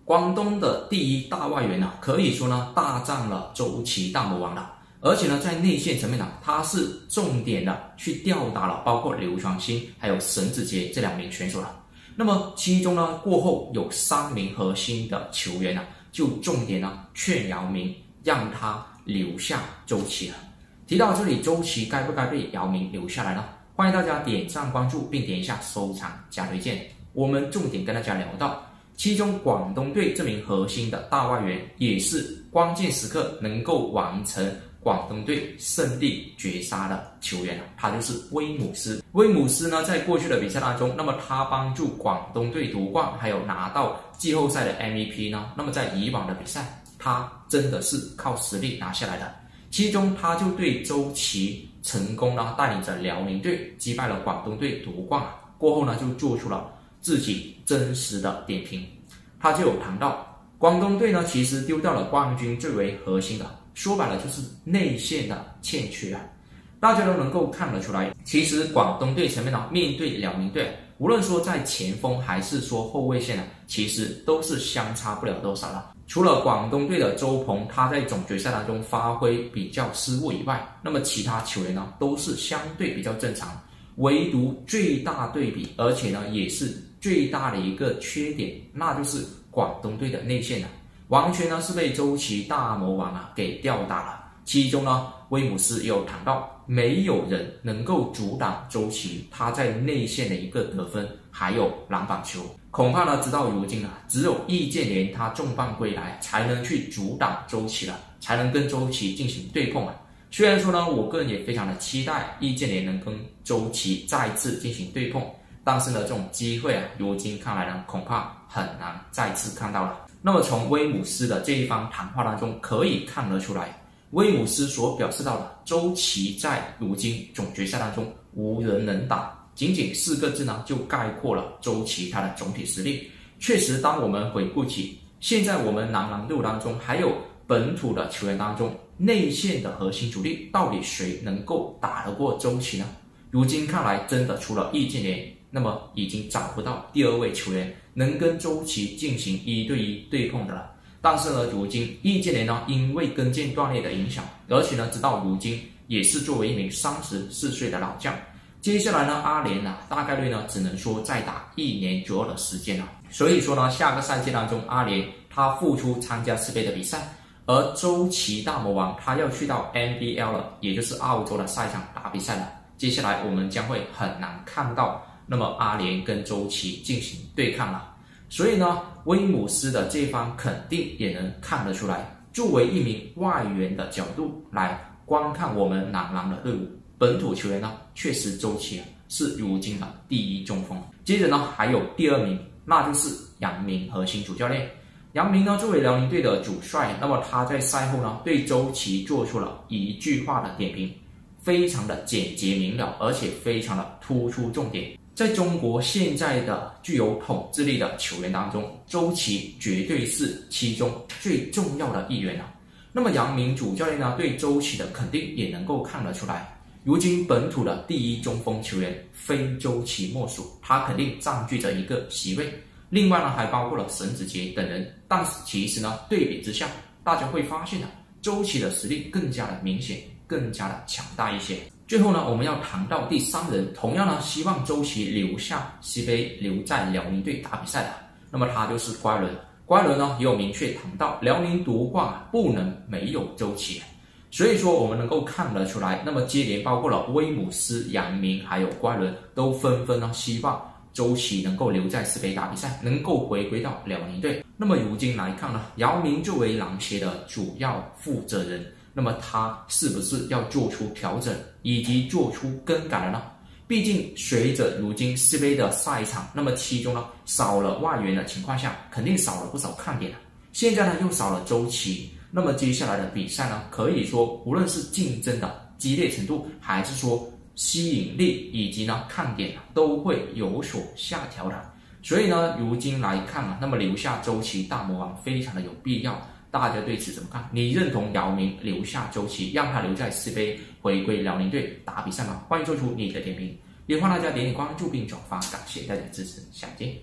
广东的第一大外援可以说大战了周琦大魔王了。而且在内线层面他是重点的去吊打了包括刘传兴还有沈子杰这2名选手了。那么其中过后有3名核心的球员就重点劝姚明让他留下周琦了。提到这里，周琦该不该被姚明留下来呢？欢迎大家点赞关注并点一下收藏加推荐。我们重点跟大家聊到，其中广东队这名核心的大外援也是关键时刻能够完成广东队胜利绝杀的球员，他就是威姆斯。威姆斯在过去的比赛当中，那么他帮助广东队夺冠，还有拿到季后赛的 MVP 那么在以往的比赛，他真的是靠实力拿下来的。其中他就对周琦成功带领着辽宁队击败了广东队夺冠，过后就做出了自己真实的点评。他就有谈到，广东队其实丢掉了冠军最为核心的，说白了就是内线的欠缺大家都能够看得出来，其实广东队层面面对辽宁队，无论说在前锋还是说后卫线其实都是相差不了多少了。除了广东队的周鹏他在总决赛当中发挥比较失误以外，那么其他球员都是相对比较正常。唯独最大对比，而且也是最大的一个缺点，那就是广东队的内线完全是被周琦大魔王给吊打了。其中威姆斯也有谈到，没有人能够阻挡周琦他在内线的一个得分还有篮板球。恐怕直到如今只有易建联他重磅归来才能去阻挡周琦了，才能跟周琦进行对碰虽然说我个人也非常的期待易建联能跟周琦再次进行对碰，但是这种机会如今看来恐怕很难再次看到了。那么从威姆斯的这一番谈话当中可以看得出来，威姆斯所表示到的周琦在如今总决赛当中无人能打，仅仅4个字就概括了周琦他的总体实力。确实，当我们回顾起现在我们男篮队当中还有本土的球员当中，内线的核心主力到底谁能够打得过周琦呢？如今看来真的除了易建联，那么已经找不到第2位球员能跟周琦进行1对1对碰的了。但是如今易建联因为跟腱断裂的影响，而且直到如今也是作为一名34岁的老将，接下来阿联大概率只能说再打1年左右的时间了。所以说下个赛季当中阿联他复出参加世杯的比赛，而周琦大魔王他要去到 NBL 了，也就是澳洲的赛场打比赛了。接下来我们将会很难看到那么阿联跟周琦进行对抗了。所以威姆斯的这番肯定也能看得出来，作为一名外援的角度来观看我们男篮的队伍，本土球员确实周琦是如今的第1中锋。接着还有第2名，那就是杨明核心主教练。杨明作为辽宁队的主帅，那么他在赛后对周琦做出了一句话的点评，非常的简洁明了，而且非常的突出重点。在中国现在的具有统治力的球员当中，周琦绝对是其中最重要的一员那么杨明主教练对周琦的肯定也能够看得出来，如今本土的第1中锋球员非周琦莫属，他肯定占据着一个席位。另外还包括了沈子杰等人，但是其实对比之下，大家会发现周琦的实力更加的明显，更加的强大一些。最后我们要谈到第3人，同样希望周琦留下西杯，留在辽宁队打比赛的，那么他就是乖伦。乖伦也有明确谈到，辽宁夺冠不能没有周琦。所以说我们能够看得出来，那么接连包括了威姆斯、杨明还有乖伦都纷纷希望周琦能够留在世杯打比赛，能够回归到辽宁队。那么如今来看姚明作为篮协的主要负责人，那么他是不是要做出调整以及做出更改了呢？毕竟随着如今世杯的赛场，那么其中少了外援的情况下，肯定少了不少看点现在又少了周琦，那么接下来的比赛可以说无论是竞争的激烈程度，还是说吸引力以及看点都会有所下调的。所以如今来看那么留下周琦大魔王非常的有必要。大家对此怎么看？你认同姚明留下周琦，让他留在世杯，回归辽宁队打比赛吗？欢迎做出你的点评，也欢迎大家点点关注并转发，感谢大家支持，下期见。